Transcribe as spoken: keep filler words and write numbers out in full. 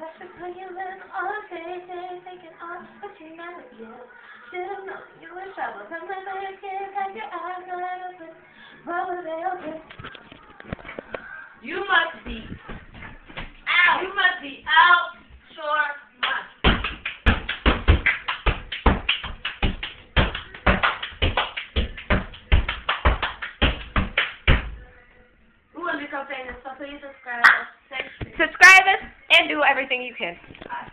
That's when you live all day, day, thinking all that you never get. Should've known you were trouble. Come with a kid, got your eyes wide open. What were they open? You must be out. You must be out. Sure must. We want to become famous, so please subscribe us. Subscribe us and do everything you can.